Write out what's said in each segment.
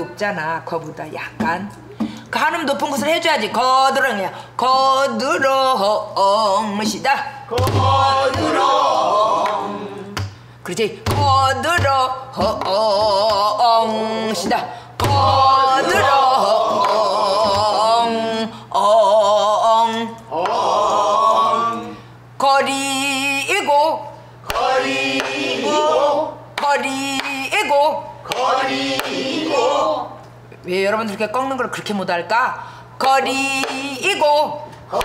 높잖아. 거보다 약간. 그 한음 높은 것을 해줘야지. 거드렁이야. 거드렁시다. 거드렁. 그렇지. 거드렁시다. 거드렁. 거리고 왜 여러분들 이렇게 꺾는 걸 그렇게 못할까? 거리고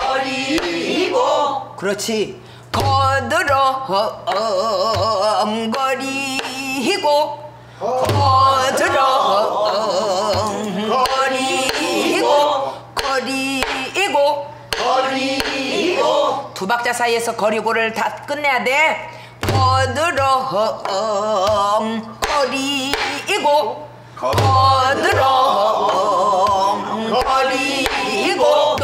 그렇지. 거드렁거리고 거리고 두 박자 사이에서 거리고를 다 끝내야 돼. 거리고 거리고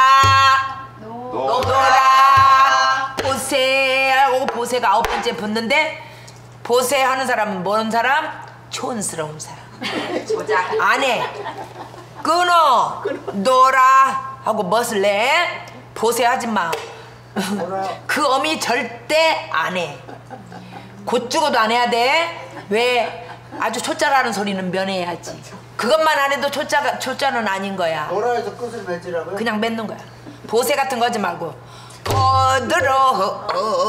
놀아 보세하고 보세가 9번째 붙는데 보세 하는 사람은 뭔 사람? 촌스러운 사람. 안 해. 끊어. 놀아 하고 멋을 내. 보세 하지 마. 그 어미 절대 안 해. 곧 죽어도 안 해야 돼. 왜? 아주 초짜라는 소리는 면해야지. 그것만 안 해도 초짜는 아닌 거야. 놀아에서 끝을 맺으라고요? 그냥 맺는 거야. 보세 같은 거 하지 말고. 거드렁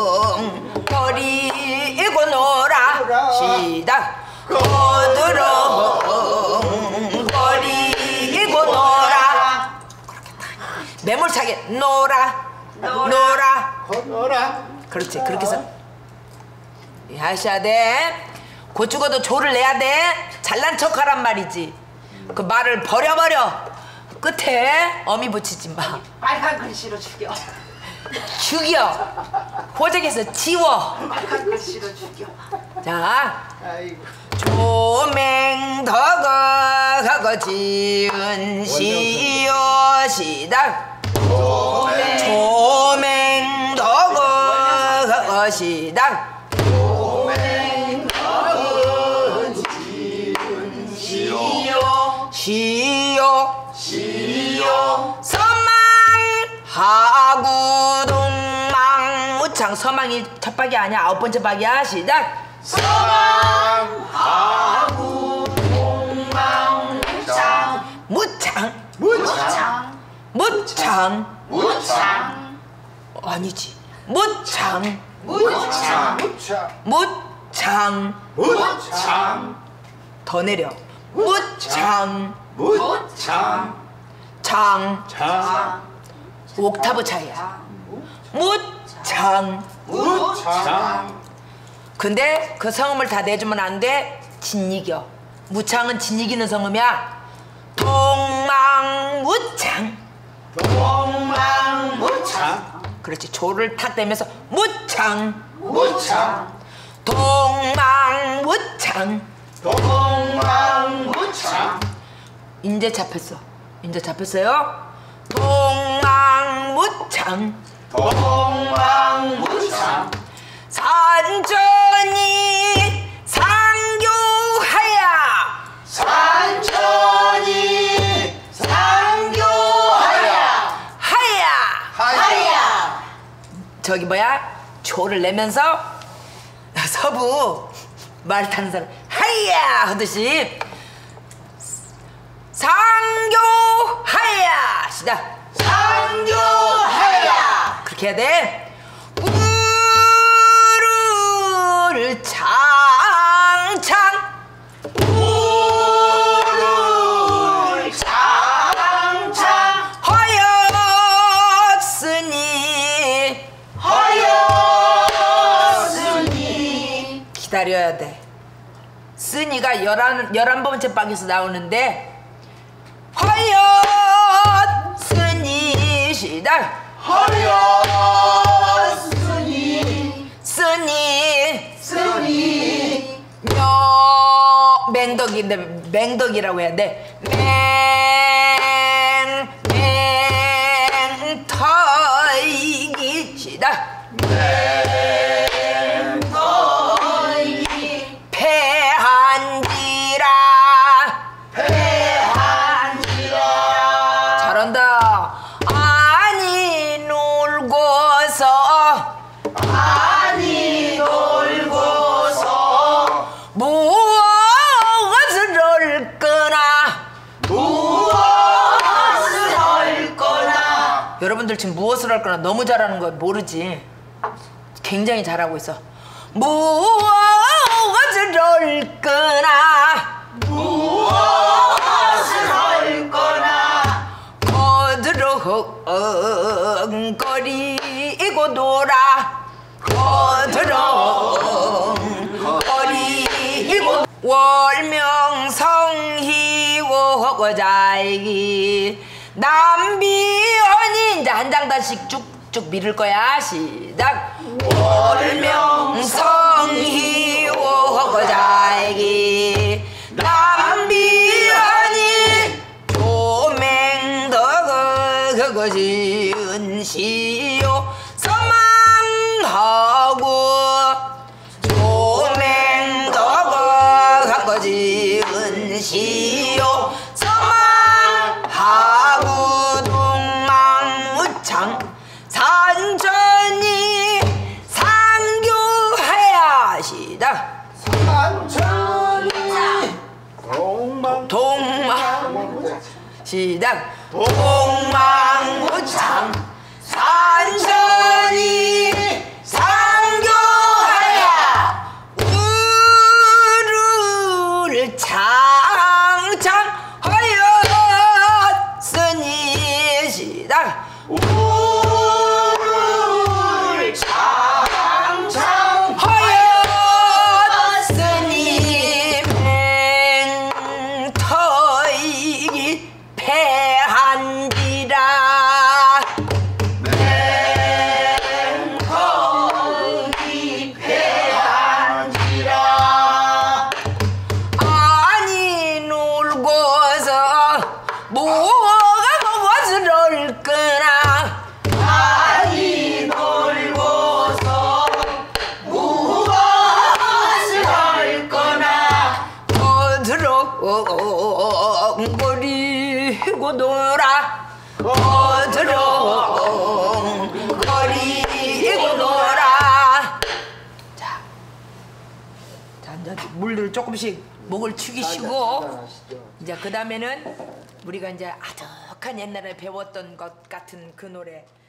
거리고 놀아 시작. 거드렁 거리고 놀아. 그렇게 딱 매몰차게 놀아. 그렇지. 그렇게 해서 하셔야 돼. 곧 죽어도 조를 내야 돼. 잘난 척하란 말이지. 그 말을 버려. 끝에 어미 붙이지 마. 빨간 글씨로 죽여. 호적에서 지워. 빨간 글씨로 죽여. 자, 조맹덕하고 지은 시요 시작. 조맹덕하고 시작. 시요 서망하고 동망무창. 서망이 첫 박이 아니야. 9번째 박이야. 시작. 서망하고 동망무창. 무창 아니지. 무창 더 내려. 무창 장 옥타브 차이야. 무창. 근데 그 성음을 다 내주면 안 돼. 진이겨. 무창은 진이기는 성음이야. 동망무창. 그렇지. 조를 탁 대면서 무창. 동망무창. 인제 잡혔어. 인제 잡혔어요. 동망무창. 산천이 상교하야. 하야. 저기 뭐야? 조를 내면서 서부 말 타는 사람 하야 하듯이 상교하야 시작. 그렇게 해야 돼. 우르를 창창 하였으니 기다려야 돼. 쓰니가 11번째 박에서 나오는데 하였으니 시작. 쓰니 맹덕인데 맹덕이라고 해야 돼. 맹터이기 시작. 패한지라 여러분들 지금 무엇을 할 거나 너무 잘하는 거 모르지? 굉장히 잘하고 있어. 무엇을 할 거나 무엇을 할 거나 거들렁거리고 돌아 거들렁거리고 월명성희고자이기 남비언이 이제 한 장단씩 쭉쭉 밀을 거야. 시작. 월명성희고자이기 남비언이 조맹덕지은시요 서망하고 조맹덕지은시요 서망하고 동망우창 산천이 상교해야 시다. 산천이 동망 시작. 동망우창 산천이 상교하야 우르를 창창하였으니 시작. 우를 하였으니 맹터이기 패한디라. 맹터이 패한지라. 아니 놀고서 뭐가 무엇을 할 거나 아니 놀고서 무엇을 할 거나 거들렁거리고 돌아 거들렁거리고 돌아. 자, 이제 물을 조금씩 목을 축이시고 이제 그 다음에는 우리가 이제 아득한 옛날에 배웠던 것 같은 그 노래